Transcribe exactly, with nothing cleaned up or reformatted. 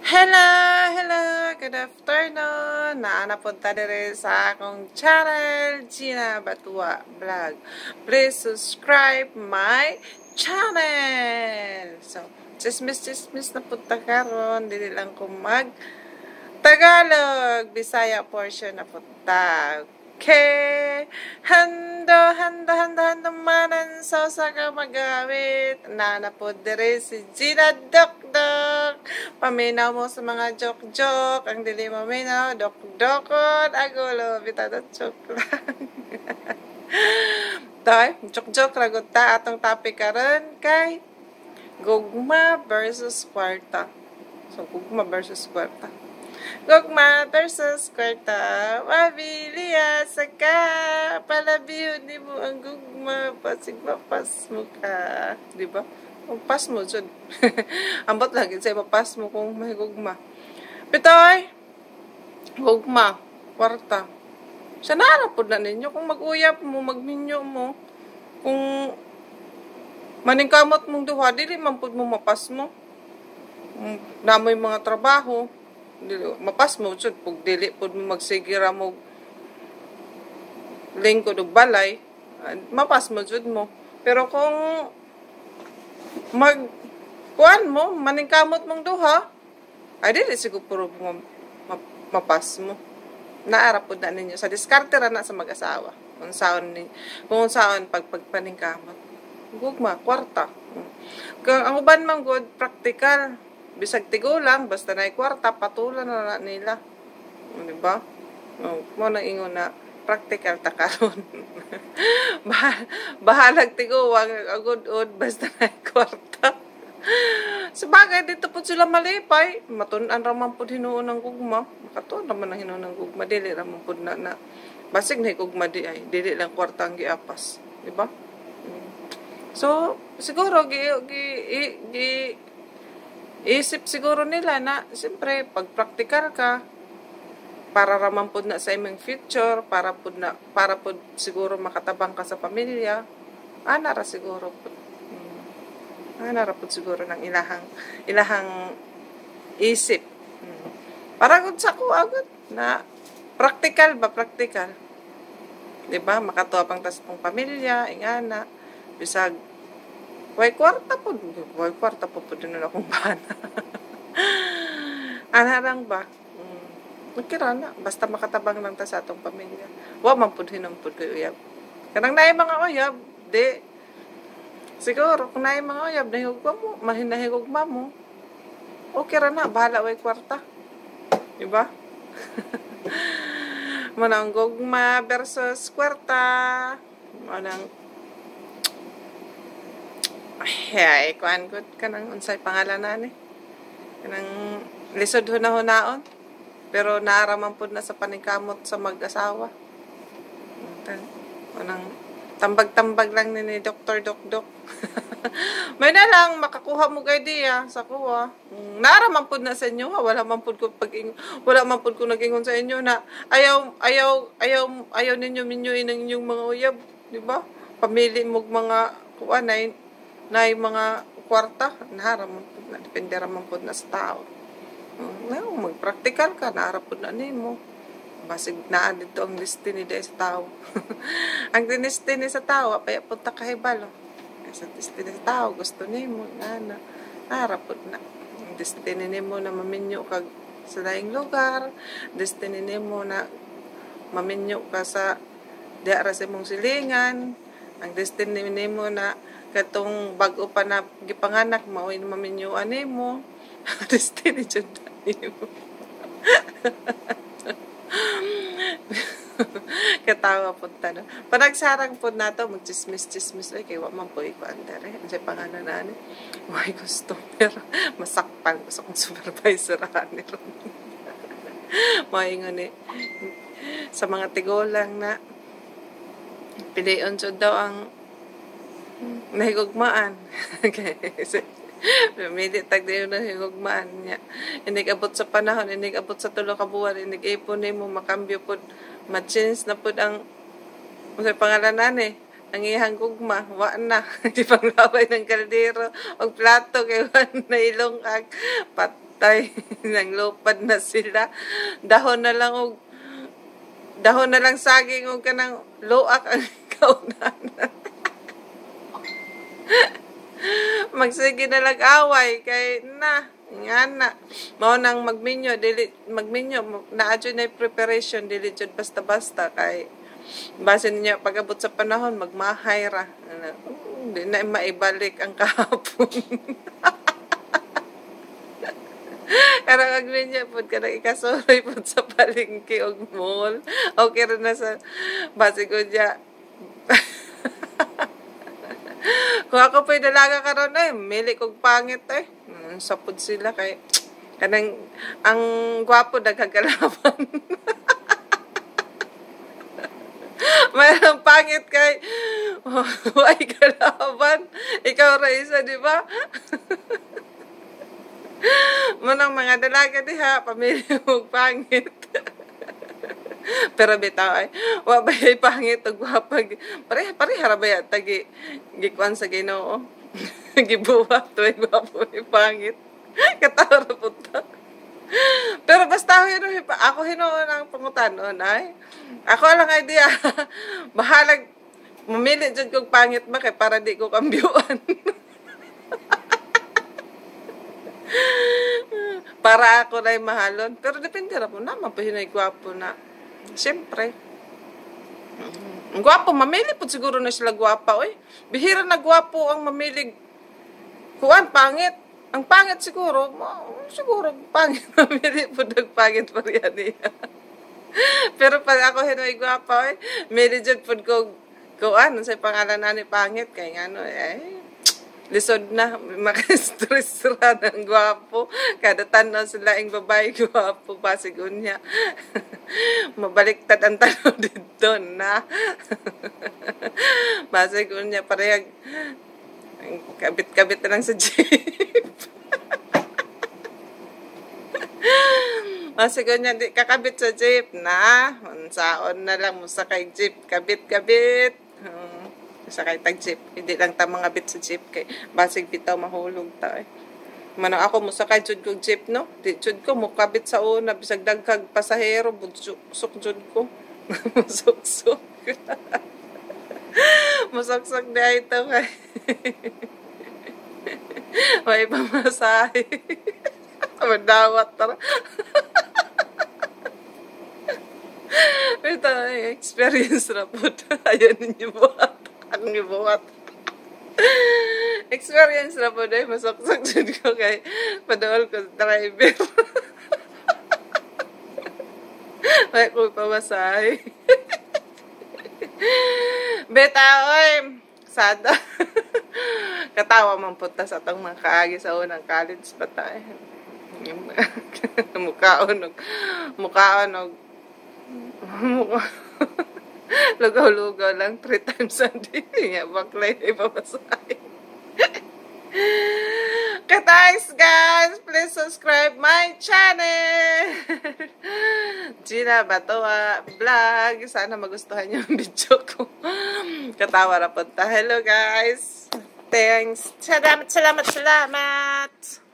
Hello, hello, good afternoon. Naana punta dire sa akong channel, Gina Batua Vlog. Please subscribe my channel. So, chismis chismis na punta karon, dili lang ko mag Tagalog, Bisaya portion na punta. Okay. Hando, hando, hando, hando manan so sa ka magamit. Nana po dire si Gina Dokdok. Paminaw mo sa mga joke-joke. Ang dili mo minaw, dok-dokon. Agulo, bitado joke lang. Toy, joke-joke ragot ta atong topic karon kay gugma versus kwarta. So, gugma versus kwarta. Gugma versus kwarta, mabiliya sa ka, palabiyo ni mo ang gugma, pasig mapas mo ka, di ba? Mapas mo, jud. Ambot lagi sa'yo, mapas mo kung may gugma. Pitoy, gugma, kwarta. Siya narapod na ninyo, kung mag-uyap mo, magminyo mo, kung maningkamot mong duha, dili mampod mo mapas mo. Namoy mga trabaho, dili, mapas mo jud pag dili pud mo magsigira mo lingkod og balay, mapas mo jud mo. Pero kung mag kuan mo maningkamot mong duha, ay dili siguro puro mo mapas mo. Naara pud na ninyo sa diskarte ra na sa mag-asawa. Kung saon ni kung saon pag pagpaningkamot. Gugma kwarta. Kung ang uban man good practical, bisag tigo lang, basta na kwarta, patulan na, na nila. Di ba? O, mo nang ingon na, practical ta karon. bah bahalag tigo, wag agud-ud, basta na kwarta. Sabagay, dito po sila malipay. Matunan raman po hinuon ng gugma. Makatuon raman ang hinuon ng gugma. Dili raman po na, na basig na gugma di ay. Dili lang kwarta ang giapas. Di ba? So, siguro, gi, gi, gi, gi isip siguro nila na, siyempre, pag practical ka, para raman po na sa imong future, para po na, para po siguro makatabang ka sa pamilya, anara siguro po. Hmm. Anara po siguro ng ilahang, ilahang isip. Hmm. Para gud sa ko, agad, na, practical ba, practical. Diba? Makatuwa pang tas pong pamilya, ingana, bisag, way kwarta po. Way kwarta po po din na akong bana. Anarang ba? Mm. Magkira na. Basta makatabang lang ta sa atong pamilya. Wa man po hinampod ko uyab. Kanang naay mga uyab, di. Siguro, kung naay mga uyab, nahigugma mo, mahinahigugma mo, okay ra na. Bahala way kwarta. Diba? Manang gugma versus kwarta. Manang ay, kuan ko kanang unsay pangalan na ni. Kanang lisod hunahon pero naaraman pud na sa paningkamot sa mag-asawa. Kanang tambag-tambag lang ni, ni Doktor Dokdok. May na lang makakuha mo kay idea sa kuha. Naaraman pud na sa inyo, ha? Wala man pud ko pag wala man pud ko nagingon sa inyo na ayaw ayaw ayaw ayaw ninyo minyoin ang inyong mga uyab, di ba? Pamili mo mga kuan ay na mga kwarta, naharaman po na, depende raman po na sa tao. No, mag-practical ka, naharap po na nimo. Basig na dito ang destiny dahil sa tao. Ang destiny sa tao, apaya punta kahibalo. Sa destiny sa tao, gusto nimo, na, na, naharap po na. Ang destiny nimo na maminyo ka sa daing lugar, destiny nimo na maminyo ka sa diara sa mong silingan, ang destiny nimo na katong bag-o pa na gipanganak mao in maminyuan nimo. Destiny jud nimo. Katawa punta na. Panagsarang po nato magchismis-chismis ay kay wa man po iko andere. Unsay pangalan na ni? Why gusto pero masakpan ko sa kong supervisor ani ron. Moingon ni sa mga tigolang na pilion jud daw ang nahigugmaan. Okay. Pamili tag dayon na higugmaan niya. Inig abot sa panahon, inig abot sa tulo ka buwan, inig ipon nimo makambyo pud, ma-change na pud ang unsay pangalan nani? Ang ihang gugma, wa na. Di panglaway ng kaldero, og plato kay wa na ilongag. Pat tay. Nanglupad na sila. Dahon na lang og dahon na lang saging og kanang luak ang kaunan. Magsige na lang away kay na nga na mao nang magminyo dili magminyo naa jud na preparation dili jud basta-basta kay base niya pag-abot sa panahon magmahay ra di na maibalik ang kahapon. Karang agminyo pud kada ikasuroy pud sa palengke og mall okay ra na sa base ko diya. Kung ako po'y dalaga karon ay mili kog pangit eh. Mm, sapod sila kay kanang ang gwapo daghagalaban. Mayroong pangit kay oh, ay kalaban. Ikaw ra isa, di ba? Manang mga dalaga diha pamili og pangit. Pero bitaw ay wa ba ay pangit og gwapag pare pare harabay tagi gikuan sa Ginoo. Gibuhat to ay gwapo ay pangit. Katawra pud ta. Pero basta hino ako hinuon ang pangutanon ay ako lang idea. Bahalag mamili jud kog pangit ba kay para di ko kambyuan. Para ako na mahalon pero depende ra po na mapahinoy gwapo na. Siyempre. Ang gwapo, mamili po siguro na sila gwapa, oy. Bihira na gwapo ang mamili. Kuan, pangit. Ang pangit siguro, oh, siguro pangit. Mamili po nagpangit pa riyan niya. Pero pag ako hinoy gwapa, oy, mili dyan po ko, kuan, sa pangalan na ni pangit, kaya nga, no, eh, lisod na, makastress ra ng gwapo. Kada tanaw sila ang babae gwapo, pasigun niya. Mabaliktad ang tanaw dito na. Pasigun niya, parehag kabit-kabit na lang sa jeep. Pasigun niya, di kakabit sa jeep na. Saon na lang mo sa kay jeep, kabit-kabit. Hmm. Sa kay tag jeep, hindi lang ta mga bit sa jeep kay basig bitaw mahulog ta eh. Manang ako mo sakay jud kog jeep no, di jud ko mo kabit sa una bisag dagkag pasahero budsuk jud ko. Musuksok. Musuksok di ay ito kay. May pamasahe. Madawat tara. Ito experience na po. Ayan ninyo buhat. Ang ibuhat. Experience na po dahil masaksak dyan ko kay padawal ko sa driver. May ko pamasahe. Beta, oy! Sada. Katawa man punta sa itong mga kaagi sa unang college pa tayo. Mukhaon og mukhaon og lugaw-lugaw lang three times a day. Nga, baklay na ipamasay. Okay, thanks guys. Please subscribe my channel. Gina Batoa Vlog. Sana magustuhan yung video ko. Katawa na punta. Hello guys. Thanks. Salamat, salamat, salamat.